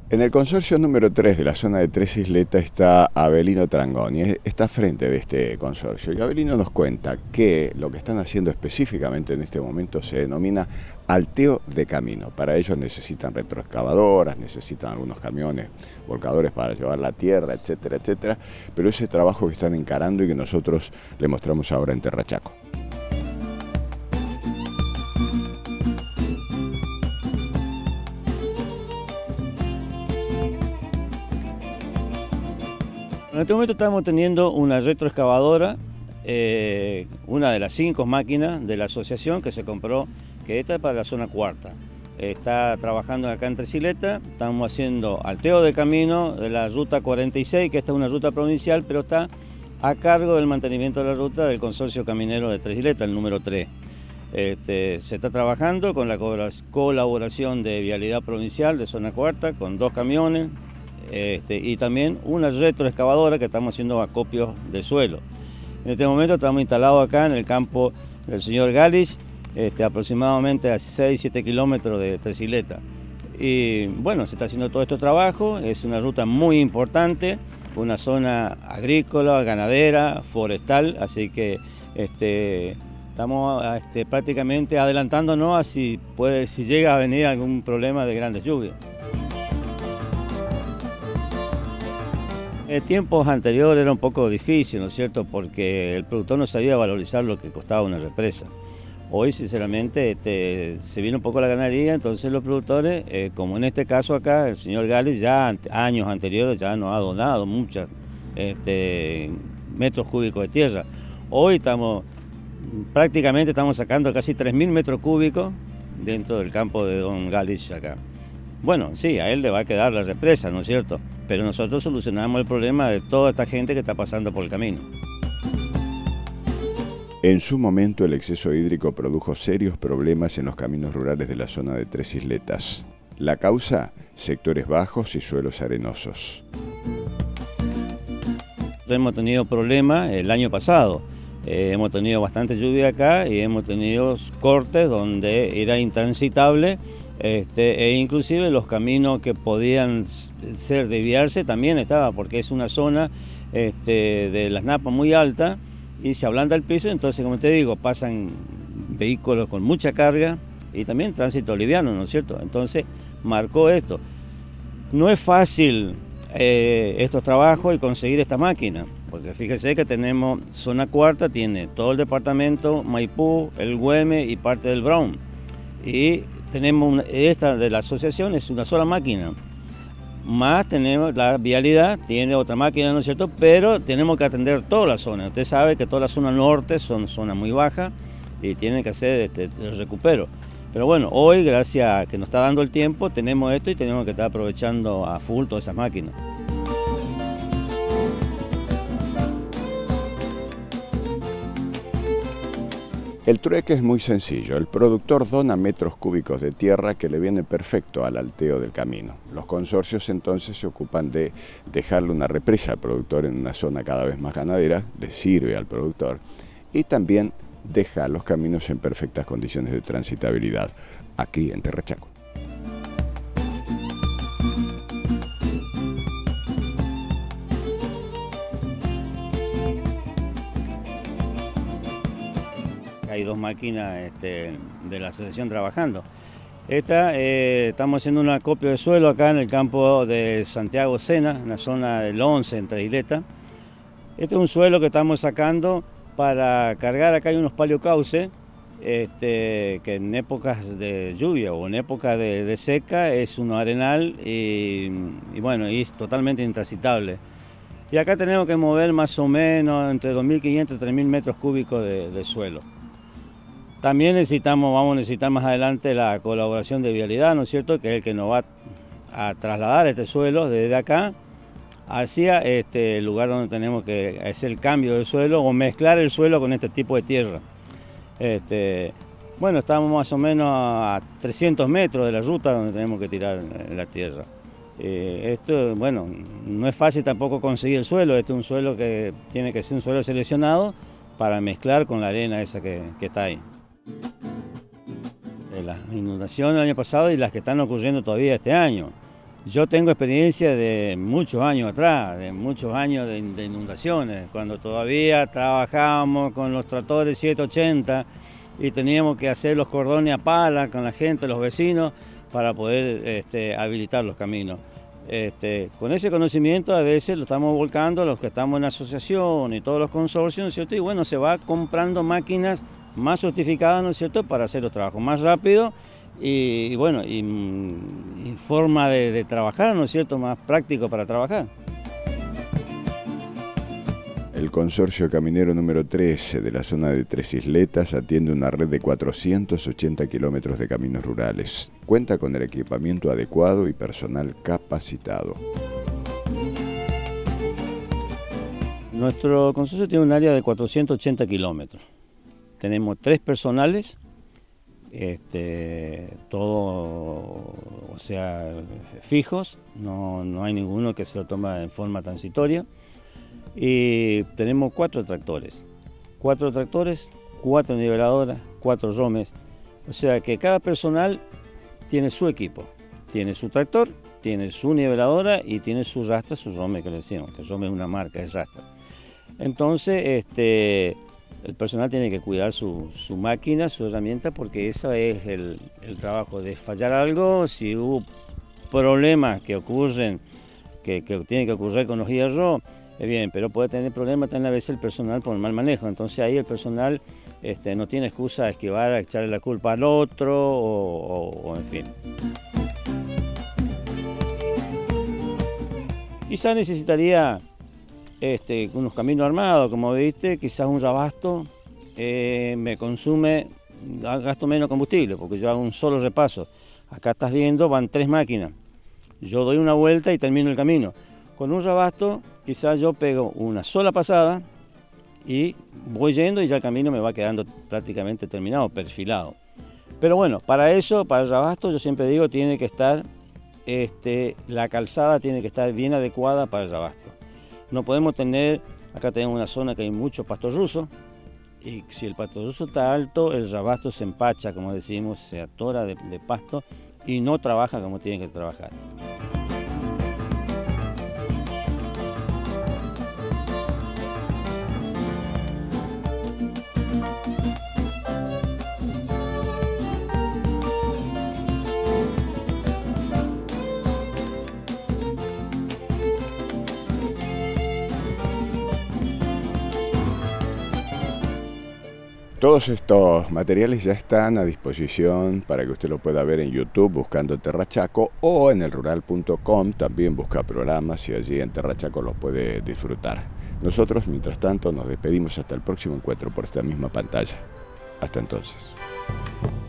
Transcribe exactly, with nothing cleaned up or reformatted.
En el consorcio número tres de la zona de Tres Isletas está Avelino Trangoni, está frente de este consorcio. Y Avelino nos cuenta que lo que están haciendo específicamente en este momento se denomina alteo de camino. Para ello necesitan retroexcavadoras, necesitan algunos camiones, volcadores para llevar la tierra, etcétera, etcétera. Pero ese trabajo que están encarando y que nosotros le mostramos ahora en Terrachaco. En este momento estamos teniendo una retroexcavadora, eh, una de las cinco máquinas de la asociación que se compró, que esta es para la zona cuarta. Está trabajando acá en Tres Isletas, estamos haciendo alteo de camino de la ruta cuarenta y seis, que esta es una ruta provincial, pero está a cargo del mantenimiento de la ruta del consorcio caminero de Tres Isletas, el número tres. Este, se está trabajando con la colaboración de Vialidad Provincial de zona cuarta, con dos camiones, Este, y también una retroexcavadora que estamos haciendo acopios de suelo. En este momento estamos instalados acá en el campo del señor Galis, este, aproximadamente a seis a siete kilómetros de Tres Isletas. Y bueno, se está haciendo todo este trabajo, es una ruta muy importante, una zona agrícola, ganadera, forestal, así que este, estamos este, prácticamente adelantándonos a si, puede, si llega a venir algún problema de grandes lluvias. En tiempos anteriores era un poco difícil, ¿no es cierto?, porque el productor no sabía valorizar lo que costaba una represa. Hoy, sinceramente, este, se viene un poco la ganadería, entonces los productores, eh, como en este caso acá, el señor Gales ya años anteriores ya nos ha donado muchos este, metros cúbicos de tierra. Hoy estamos, prácticamente estamos sacando casi tres mil metros cúbicos dentro del campo de don Gales acá. Bueno, sí, a él le va a quedar la represa, ¿no es cierto?, pero nosotros solucionamos el problema de toda esta gente que está pasando por el camino. En su momento el exceso hídrico produjo serios problemas en los caminos rurales de la zona de Tres Isletas. La causa, sectores bajos y suelos arenosos. Hemos tenido problemas el año pasado, eh, hemos tenido bastante lluvia acá y hemos tenido cortes donde era intransitable. Este, e inclusive los caminos que podían ser desviarse también estaba, porque es una zona este, de las napas muy alta y se ablanda el piso, entonces, como te digo, pasan vehículos con mucha carga y también tránsito liviano, ¿no es cierto? Entonces marcó esto. No es fácil eh, estos trabajos y conseguir esta máquina, porque fíjese que tenemos zona cuarta, tiene todo el departamento, Maipú, el Güemes y parte del Brown. Y tenemos una, esta de la asociación es una sola máquina, más tenemos la vialidad, tiene otra máquina, ¿no es cierto?, pero tenemos que atender toda la zona. Usted sabe que toda la zona norte son zonas muy bajas y tienen que hacer este, el recupero. Pero bueno, hoy, gracias a que nos está dando el tiempo, tenemos esto y tenemos que estar aprovechando a full todas esas máquinas. El trueque es muy sencillo. El productor dona metros cúbicos de tierra que le viene perfecto al alteo del camino. Los consorcios entonces se ocupan de dejarle una represa al productor en una zona cada vez más ganadera, le sirve al productor, y también deja los caminos en perfectas condiciones de transitabilidad, aquí en Terrachaco. Hay dos máquinas este, de la asociación trabajando. Esta, eh, estamos haciendo un acopio de suelo acá en el campo de Santiago Sena, en la zona del once, en Tres Isletas. Este es un suelo que estamos sacando para cargar. Acá hay unos paleocauces, este, que en épocas de lluvia o en épocas de, de seca es un arenal y, y bueno, y es totalmente intransitable. Y acá tenemos que mover más o menos entre dos mil quinientos y tres mil metros cúbicos de, de suelo. También necesitamos, vamos a necesitar más adelante la colaboración de Vialidad, ¿no es cierto?, que es el que nos va a trasladar este suelo desde acá hacia este lugar donde tenemos que hacer el cambio de suelo o mezclar el suelo con este tipo de tierra. Este, bueno, estamos más o menos a trescientos metros de la ruta donde tenemos que tirar la tierra. Eh, esto, bueno, no es fácil tampoco conseguir el suelo, este es un suelo que tiene que ser un suelo seleccionado para mezclar con la arena esa que, que está ahí. Las inundaciones del año pasado y las que están ocurriendo todavía este año. Yo tengo experiencia de muchos años atrás, de muchos años de, de inundaciones, cuando todavía trabajábamos con los tractores setecientos ochenta y teníamos que hacer los cordones a pala con la gente, los vecinos, para poder este, habilitar los caminos. Este, con ese conocimiento a veces lo estamos volcando a los que estamos en asociación y todos los consorcios, ¿no es cierto? Y bueno, se va comprando máquinas más sofisticadas, ¿no es cierto?, para hacer los trabajos más rápido y, y bueno, y, y forma de, de trabajar, ¿no es cierto?, más práctico para trabajar. El consorcio caminero número trece de la zona de Tres Isletas atiende una red de cuatrocientos ochenta kilómetros de caminos rurales. Cuenta con el equipamiento adecuado y personal capacitado. Nuestro consorcio tiene un área de cuatrocientos ochenta kilómetros. Tenemos tres personales, este, todo, o sea, fijos, no, no hay ninguno que se lo toma en forma transitoria. Y tenemos cuatro tractores, cuatro tractores, cuatro niveladoras, cuatro romes, o sea que cada personal tiene su equipo, tiene su tractor, tiene su niveladora y tiene su rastra, su rome que le decimos, que rome es una marca, es rastra. Entonces este, el personal tiene que cuidar su, su máquina, su herramienta, porque eso es el, el trabajo de fallar algo, si hubo problemas que ocurren, que, que tienen que ocurrir con los hierros, es bien, pero puede tener problemas también a veces el personal por el mal manejo, entonces ahí el personal este, no tiene excusa a esquivar, a echarle la culpa al otro o, o, o en fin. Quizás necesitaría este, unos caminos armados, como viste, quizás un rabasto eh, me consume, gasto menos combustible porque yo hago un solo repaso. Acá estás viendo, van tres máquinas, yo doy una vuelta y termino el camino. Con un rabasto quizás yo pego una sola pasada y voy yendo y ya el camino me va quedando prácticamente terminado, perfilado. Pero bueno, para eso, para el rabasto, yo siempre digo, tiene que estar, este, la calzada tiene que estar bien adecuada para el rabasto. No podemos tener, acá tenemos una zona que hay mucho pasto ruso, y si el pasto ruso está alto, el rabasto se empacha, como decimos, se atora de, de pasto y no trabaja como tiene que trabajar. Todos estos materiales ya están a disposición para que usted lo pueda ver en YouTube buscando Terra Chaco o en el rural punto com, también busca programas y allí en Terra Chaco los puede disfrutar. Nosotros, mientras tanto, nos despedimos hasta el próximo encuentro por esta misma pantalla. Hasta entonces.